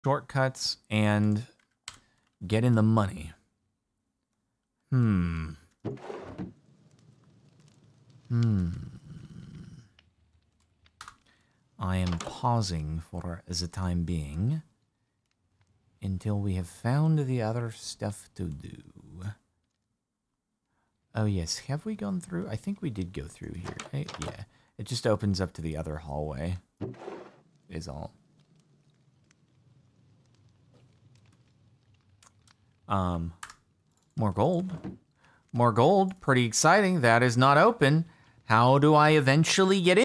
shortcuts and get in the money. I am pausing for the time being until we have found the other stuff to do. Oh yes, have we gone through? I think we did go through here. Yeah, it just opens up to the other hallway, is all. More gold. More gold, pretty exciting. That is not open. How do I eventually get in?